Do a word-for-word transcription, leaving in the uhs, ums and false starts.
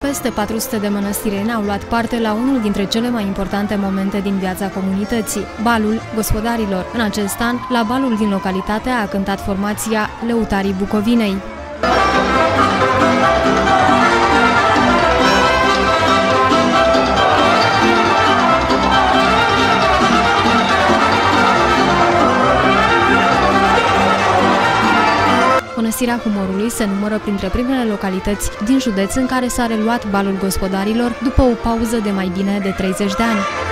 Peste patru sute de mănăstireni au luat parte la unul dintre cele mai importante momente din viața comunității, balul gospodarilor. În acest an, la balul din localitate a cântat formația Lăutarii Bucovinei. Mănăstirea Humorului se numără printre primele localități din județ în care s-a reluat balul gospodarilor după o pauză de mai bine de treizeci de ani.